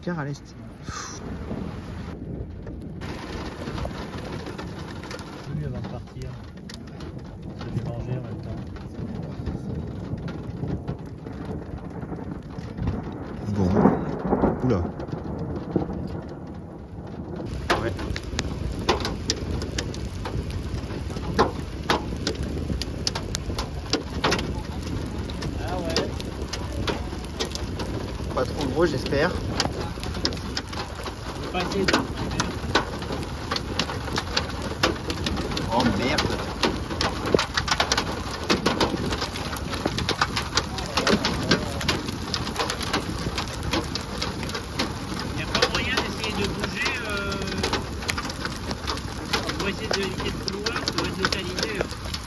clair à l'est. Oui, avant de partir. Je vais manger en même temps. Bon. Oula. Ouais. Ah ouais. Pas trop gros, j'espère. Je vais pas essayer de... Oh merde. Il n'y a pas moyen d'essayer de bouger pour essayer d'éviter le couloir, ça va être localisé.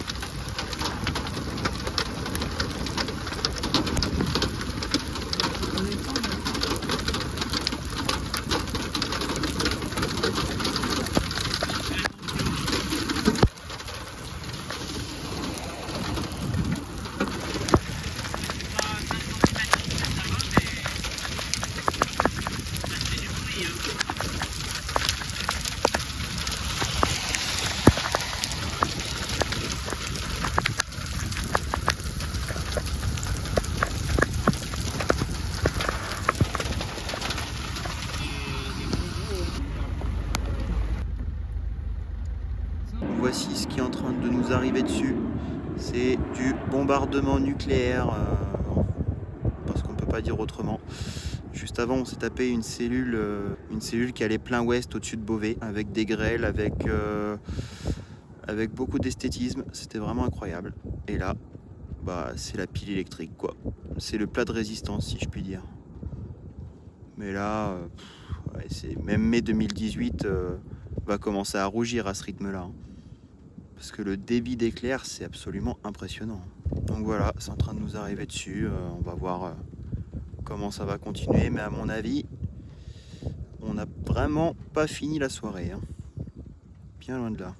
Voici ce qui est en train de nous arriver dessus. C'est du bombardement nucléaire, parce qu'on peut pas dire autrement. Juste avant, on s'est tapé une cellule qui allait plein ouest au-dessus de Beauvais, avec des grêles, avec beaucoup d'esthétisme. C'était vraiment incroyable. Et là, bah, c'est la pile électrique, quoi. C'est le plat de résistance, si je puis dire. Mais là, ouais, c'est même mai 2018 va commencer à rougir à ce rythme-là. Parce que le débit d'éclair, c'est absolument impressionnant. Donc voilà, c'est en train de nous arriver dessus. On va voir comment ça va continuer. Mais à mon avis, on n'a vraiment pas fini la soirée. Hein. Bien loin de là.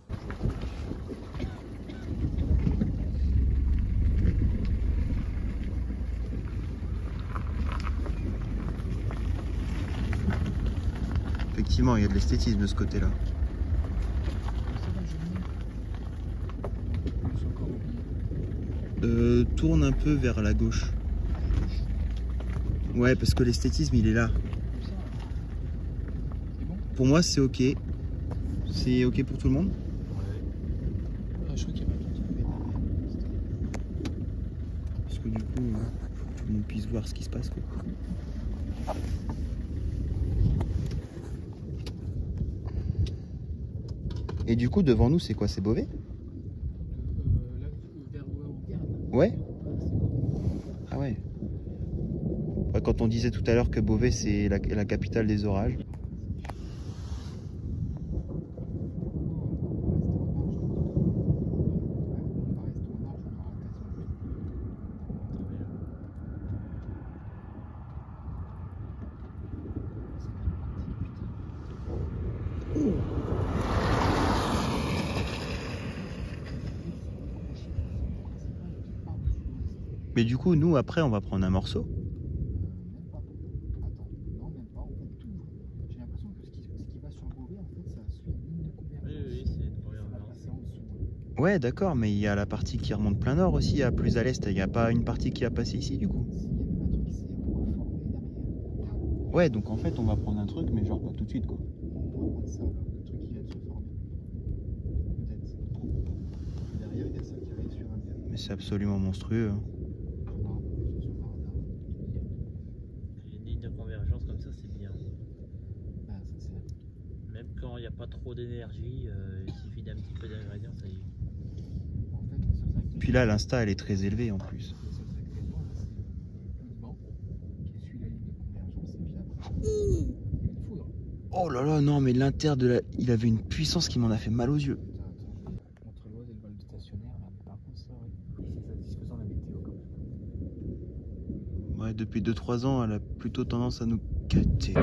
Effectivement, il y a de l'esthétisme de ce côté-là. Tourne un peu vers la gauche. Ouais, parce que l'esthétisme, il est là. Pour moi, c'est ok. C'est ok pour tout le monde? Ah, je crois qu'il y a pas de... Parce que du coup, faut que tout le monde puisse voir ce qui se passe, quoi. Et du coup, devant nous, c'est quoi? C'est Beauvais? Là, vers où on regarde. Ouais. Ah ouais. Ouais, quand on disait tout à l'heure que Beauvais, c'est la capitale des orages. Mais du coup, nous, après, on va prendre un morceau. Ouais, d'accord, mais il y a la partie qui remonte plein nord aussi, à plus à l'est. Il n'y a pas une partie qui a passé ici, du coup. Ouais, donc en fait, on va prendre un truc, mais genre pas tout de suite, quoi. Mais c'est absolument monstrueux. Hein. Une ligne de convergence comme ça, c'est bien. Même quand il n'y a pas trop d'énergie, il suffit d'un petit peu d'ingrédients, ça y est. Puis là, l'insta, elle est très élevée en plus. Oh là là, non, mais l'inter de la... Il avait une puissance qui m'en a fait mal aux yeux. Entre l'Oise et le Val de stationnaire, là, mais par contre, ça, ouais. C'est satisfaisant la météo comme ça. Ouais, depuis 2-3 ans, elle a plutôt tendance à nous cater.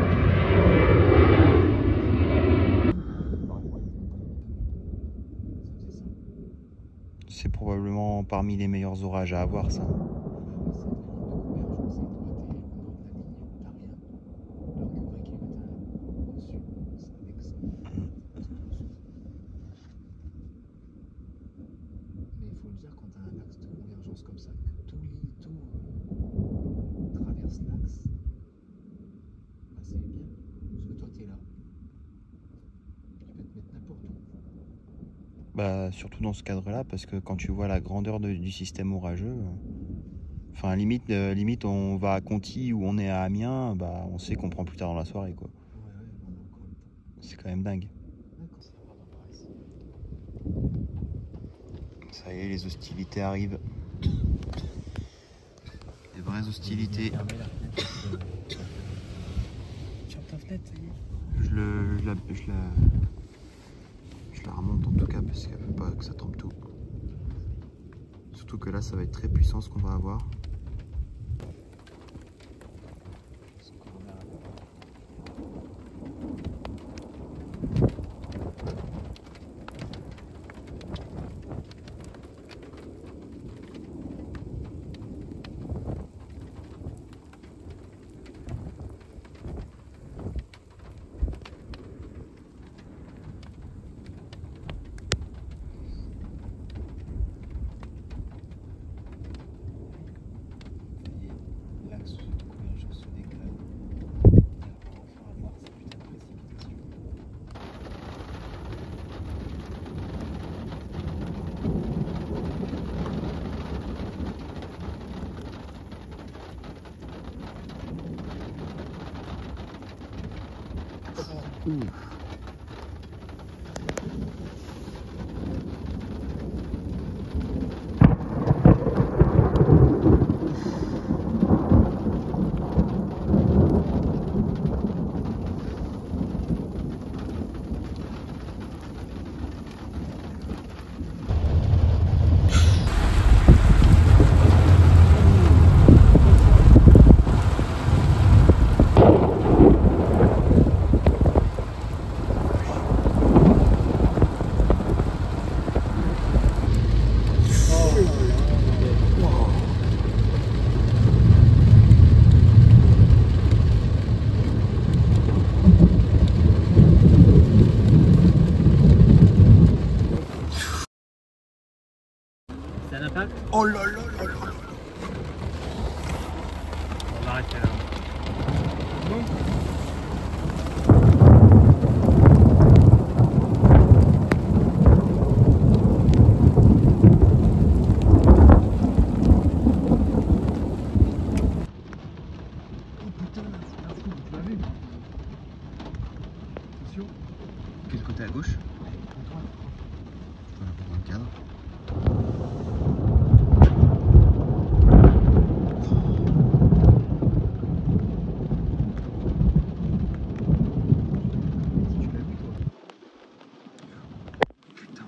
C'est probablement parmi les meilleurs orages à avoir, ça. Bah, surtout dans ce cadre-là, parce que quand tu vois la grandeur du système orageux, enfin limite on va à Conty ou on est à Amiens, bah on sait qu'on prend plus tard dans la soirée quoi. Ouais, ouais, on a encore le temps. C'est quand même dingue. D'accord, ça va dans Paris. Ça y est, les hostilités arrivent. Les vraies hostilités. Fermer la fenêtre. Ferme ta fenêtre, ça y est. Je la remonte en tout cas parce qu'elle veut pas que ça trempe tout. Surtout que là ça va être très puissant ce qu'on va avoir. L'axe de convergence se décale. On va voir ces putains de précipitations. C'est un impact? Oh là là là là là. On va arrêter là. Oh putain, c'est un fou, tu l'as vu? Attention. Quel côté à gauche? À droite. Voilà, dans le cadre. Si tu l'as vu, toi. Putain.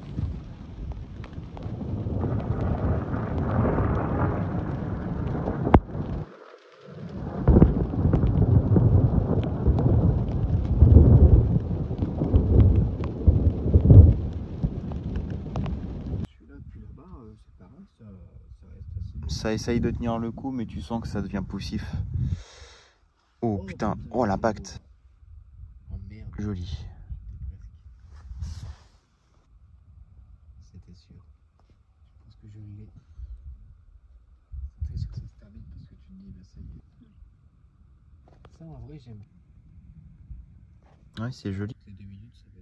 Celui-là, depuis là-bas, c'est pareil, ça reste assez. Ça essaye de tenir le coup, mais tu sens que ça devient poussif. Oh putain, oh l'impact. Oh merde. Joli. C'était sûr. Je pense que je l'ai. C'est très sûr que ça se termine parce que tu te dis, bah ça y est. Ça, en vrai, j'aime. Ouais, c'est joli. C'est 2 minutes, ça